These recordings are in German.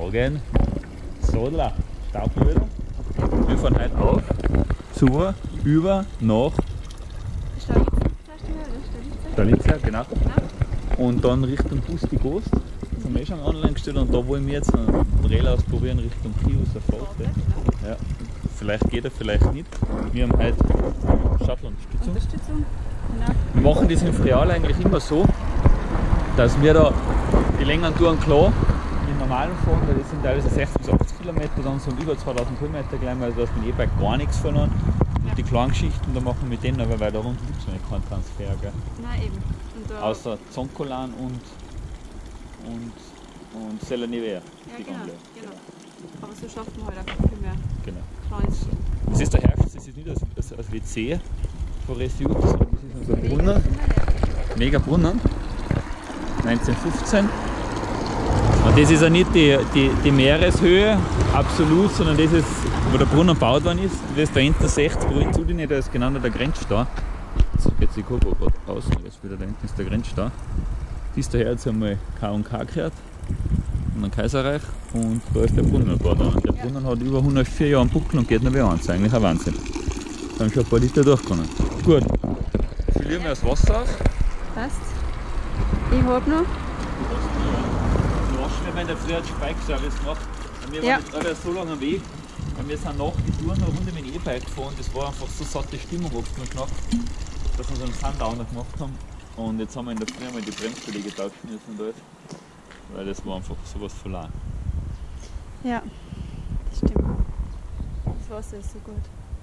sagen, Sodler, Staubmüller. Wir fahren heute auf, zu, über, nach Stalitza, genau. Und dann Richtung Busti-Gost. Das haben wir schon online gestellt und da wollen wir jetzt einen Trail ausprobieren Richtung Chiusa Forte. Ja, vielleicht geht er, vielleicht nicht. Wir haben heute Shuttle-Unterstützung. Genau. Wir machen das im Real eigentlich immer so, dass wir da die längeren Touren klar mit normalen fahren, weil das sind teilweise 60 bis 80 Kilometer, dann so über 2000 Höhenmeter gleich mal, also da ist mit E-Bike gar nichts verloren. Und die kleinen Geschichten, da machen wir mit denen, aber weil da unten gibt es ja keinen Transfer. Gell? Nein, eben. Und da außer Zoncolan und Sella Nivea. Ja, genau. Aber so schafft man halt einfach viel mehr. Genau. Kleines. Das ist der Herbst, das ist nicht als WC von Resiut, sondern das ist unser Brunnen. Mega Brunnen. 1915. Und das ist ja nicht die Meereshöhe, absolut, sondern das ist, wo der Brunnen gebaut worden ist. Das da hinten 60 Ruinen zu dir, da ist genau der Grenzstau. Jetzt geht die Kurve gerade aus, jetzt wieder da hinten ist der Grenzstau. Bis daher jetzt einmal K&K gehört, und ein Kaiserreich, und da ist der Brunnen gebaut. Und der Brunnen hat über 104 Jahre einen Buckel und geht noch wieder an. Das ist eigentlich ein Wahnsinn. Da haben schon ein paar Liter durchgekommen. Gut, füllieren wir das Wasser auf. Passt. Ich hab noch. Wir haben in der Früh einen Bike-Service gemacht. Wir waren jetzt alle so lange am Weg. Und wir sind nach die Tour eine Runde mit dem E-Bike gefahren. Das war einfach so satte Stimmung oft noch gemacht, dass wir so einen Sundowner gemacht haben. Und jetzt haben wir in der Früh einmal die Bremsbeläge getauscht müssen und alles. Weil das war einfach sowas verloren. Ja, das stimmt. Das Wasser ist so gut.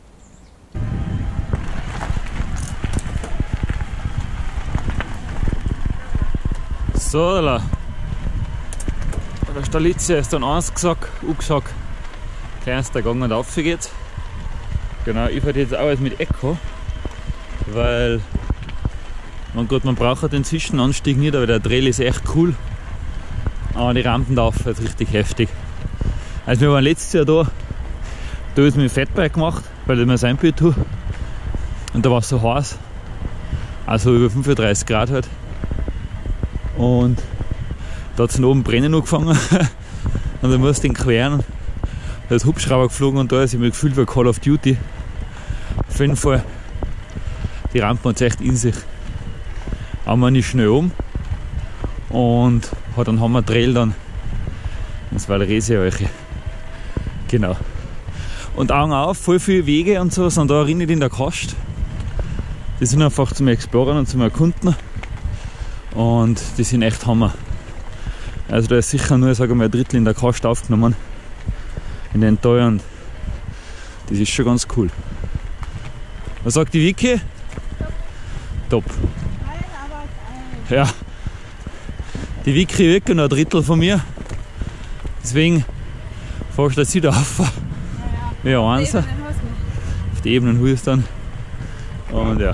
So, da. Der Stalitza ist dann eins gesagt, kleinster Gang und rauf geht's. Genau, ich fahre jetzt auch alles mit Eco, weil man braucht halt den Zwischenanstieg nicht, aber der Trail ist echt cool. Aber die Rampen da rauf ist richtig heftig. Also wir waren letztes Jahr da ist mit dem Fatbike gemacht, weil ich mir sein Bild tue. Und da war es so heiß, also über 35 Grad halt. Und da hat es oben brennen angefangen und dann musste ich ihn queren. Da ist Hubschrauber geflogen und da ist ich mir gefühlt wie Call of Duty. Auf jeden Fall, die Rampe hat es echt in sich. Aber man ist schnell um und hat einen Hammer-Trail dann ins Valrese-Eiche. Genau. Und Augen auf, voll viele Wege und so sind da nicht in der Kast. Die sind einfach zum Exploren und zum Erkunden. Und die sind echt Hammer. Also da ist sicher nur, sagen wir, ein Drittel in der Kast aufgenommen. In den Tal, und das ist schon ganz cool. Was sagt die Vicky? Top. Ja. Die Vicky wirklich noch ein Drittel von mir. Deswegen fährst du jetzt wieder auf. Ja, eins. Auf die Ebenen holst dann. Und ja.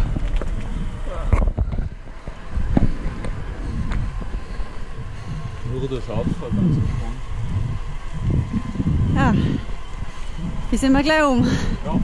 Nur das Ausfahrt ganz entspannt. Ja, hier sind wir gleich um. Ja.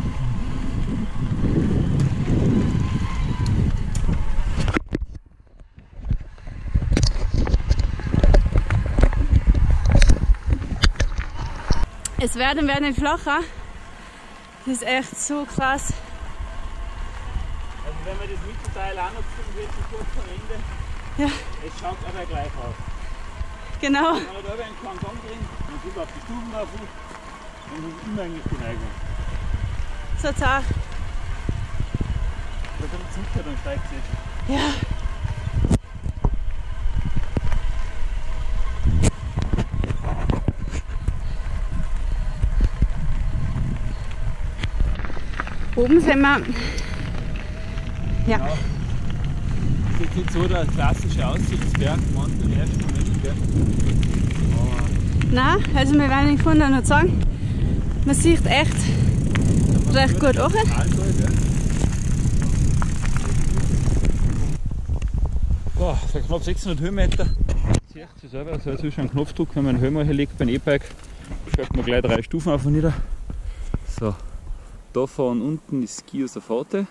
Es werden nicht flacher. Das ist echt so krass. Also wenn wir das Mittelteil auch noch ziehen, wird es kurz am Ende. Ja. Es schaut aber gleich aus. Genau. Wenn man da einen kleinen Gang drin, dann sieht man auf die Stufen drauf und ist immer eigentlich die Neigung. So zart. Da kommt es sicher, dann steigt es. Ja. Oben sind wir. Ja. Genau. Das ist jetzt nicht so der klassische Aussichtsberg, manchmal im ersten Moment. Gell? Nein, also wir werden nicht vorne noch sagen. Man sieht echt recht gut auch. Boah, für knapp 600 Höhenmeter. Seht ihr selber, also jetzt ist schon ein Knopfdruck, wenn man einen Helm hier liegt beim E-Bike, schalten wir gleich 3 Stufen auf und nieder. So, da von unten ist Chiusa Forte.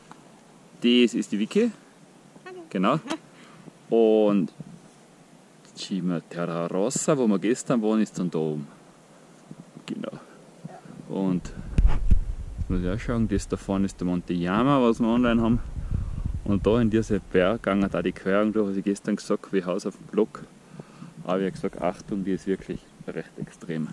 Das ist die Vicky. Genau. Und Cima Terra Rossa, wo wir gestern waren, ist dann da oben. Genau. Und muss ich auch schauen, das da vorne ist der Monte Yama, was wir online haben. Und da in diese Berg gegangen da die Querung durch, was ich gestern gesagt habe, wie Haus auf dem Block. Aber ich habe gesagt, Achtung, die ist wirklich recht extrem.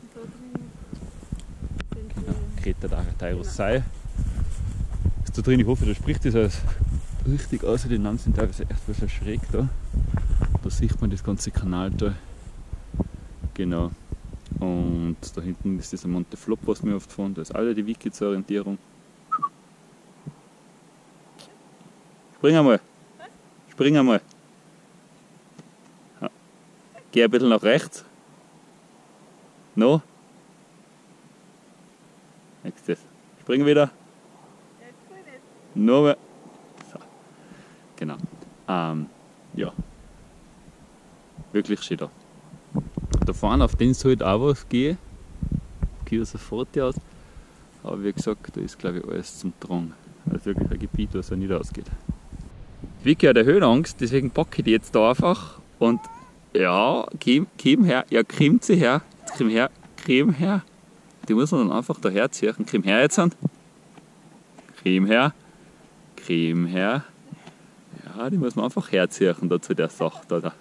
Genau, Creta d'Argenteuros sei. Ist da drin, ich hoffe, da spricht das alles richtig aus. Die Namen sind teilweise echt ein bisschen schräg da. Da sieht man das ganze Kanaltal. Genau. Und da hinten ist dieser Monte Flop, was wir oft fahren. Da ist alle die Wiki zur Orientierung. Spring einmal. Spring einmal. Ja. Geh ein bisschen nach rechts. No. Nächstes. Spring wieder. No mehr. So. Genau. Ja. Wirklich schön da. Da vorne auf den sollte auch was gehen. Geht sofort aus. Aber wie gesagt, da ist glaube ich alles zum Tragen. Also wirklich ein Gebiet, was ja nicht ausgeht. Vicky hat eine Höhenangst, deswegen packe ich die jetzt da einfach. Und ja, komm her. Ja, kommt sie her. Komm her. Die muss man dann einfach da herziehen. Komm her jetzt an. Komm her. Komm her. Ja, die muss man einfach herziehen da zu der Sache da.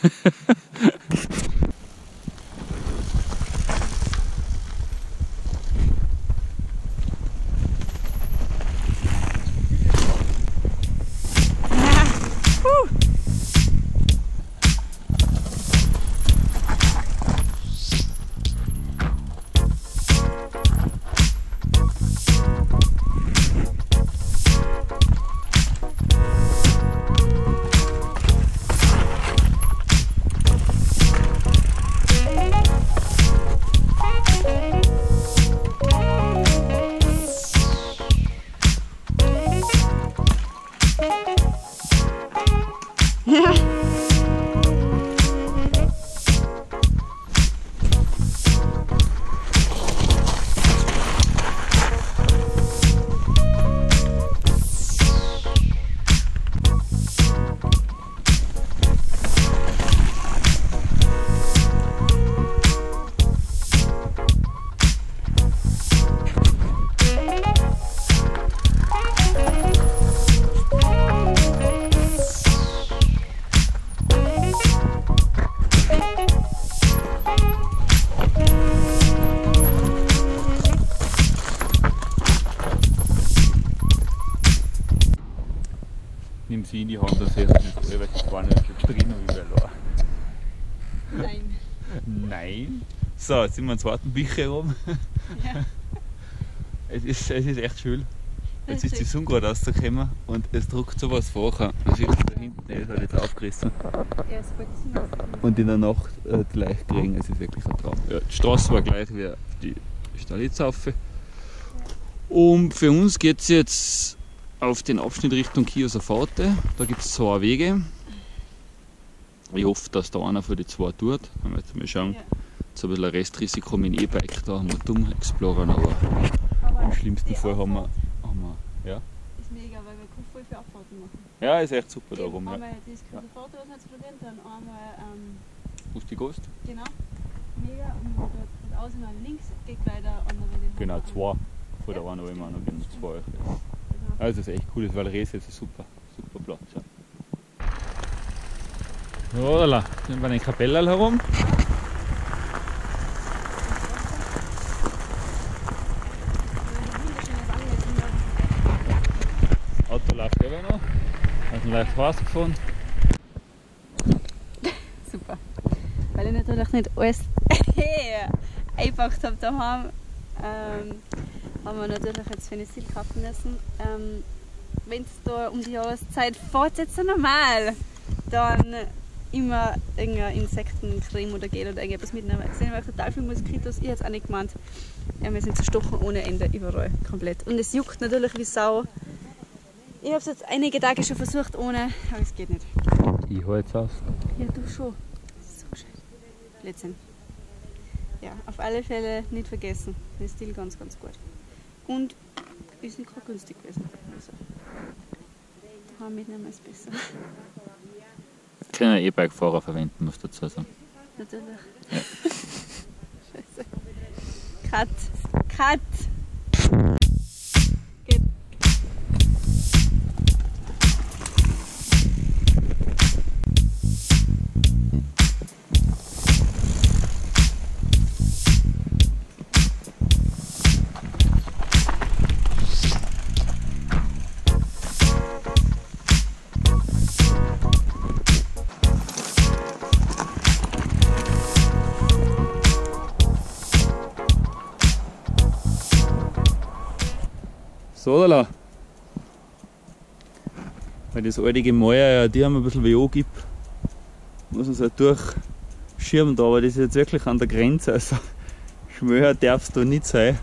Nimm sie in die Hand, das heißt nicht alle, weil ich war nicht drin und ich will Nein. Nein. So, jetzt sind wir im zweiten Bücher rum. Ja. Es ist echt schön. Jetzt ist die Sonne gerade rausgekommen und es druckt sowas vorher. Man sieht da hinten, der ist halt jetzt aufgerissen. Ja, es wollte sie noch. Und in der Nacht gleich kriegen, es ist wirklich ein Traum. Ja, die Straße war gleich wie die Stalitzaufe. Und für uns geht es jetzt auf den Abschnitt Richtung Chiusa Forte. Da gibt es 2 Wege. Ich hoffe, dass da einer von den 2 tut. Dann werden wir mal schauen. Ja. Jetzt ein bisschen ein Restrisiko mit dem E-Bike da, haben wir dumm exploren, aber im schlimmsten Fall haben wir. Ja. Ist mega, weil wir können voll viele Abfahrten machen. Ja, ist echt super da rum. Ja. Einmal das Chiusa Forte, was wir jetzt probieren, dann einmal Ust-die-Gost? genau, mega, und dort außen nach links geht weiter andere den Genau, Hauptbahnhof. 2. Von der einen immer noch genau 2. Also es ist echt cool, das Valrese ist ein super Platz. Ja. Voilà, sind wir in Kapelle herum. Auto läuft immer noch. Hat einen leicht rausgefahren. Super. Weil ich natürlich nicht alles eingepackt habe daheim, haben wir natürlich jetzt für eine Ziel kaufen müssen. Wenn es da um die Jahreszeit fährt, jetzt so normal, dann immer irgendeine Insektencreme oder Gel oder irgendetwas mitnehmen. Es sind einfach total viele Moskitos. Ich habe es auch nicht gemeint. Ja, wir sind zerstochen ohne Ende, überall, komplett. Und es juckt natürlich wie Sau. Ich habe es jetzt einige Tage schon versucht ohne, aber es geht nicht. Ich hole jetzt aus. Ja, du schon. So schön. Blödsinn. Ja, auf alle Fälle nicht vergessen. Der Stil ganz, ganz gut. Und ist nicht gerade günstig gewesen. Also, daheim mitnehmen ist besser. Keine E-Bike-Fahrer verwenden, muss dazu sagen. Natürlich. Ja. Scheiße. Cut. Cut. Geht. So, da. Weil das alte Gemäuer ja die haben ein bisschen weh angibt, muss man es halt durchschirmen da, aber das ist jetzt wirklich an der Grenze, also schmöher darfst du nicht sein.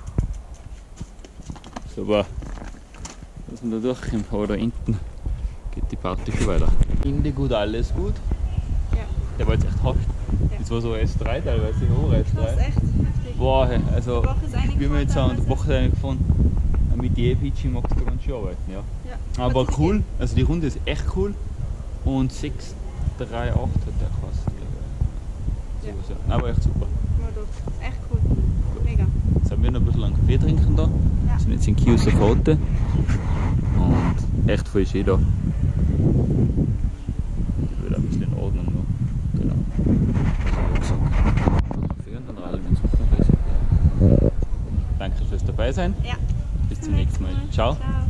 So, aber dass man da durchkommt, aber da hinten geht die Party schon weiter. Ende gut, alles gut. Ja. Der war jetzt echt hart. Ja. Das war so S3 teilweise, hoch Das ist S3. echt heftig. Boah, hey, also Die Woche ist wie wir jetzt sagen, die eingefahren Woche ist eingefahren. Mit die E-Peachy magst du ganz schön arbeiten, ja. Ja. Aber cool, also die Runde ist echt cool. Und 638 hat der gekostet. Ja. So, ja. Aber echt super. Ja, doch. Echt cool. Mega. Jetzt haben wir noch ein bisschen einen Kaffee trinken da. Ja. Wir sind jetzt in Chiusa Forte. Und echt voll schön da. Ich will ein bisschen in Ordnung noch. Genau. Also, Kaffee und dann rallen wir ins Wochenende. Danke fürs dabei sein. Ja. Bis zum nächsten Mal. Ciao. Ciao.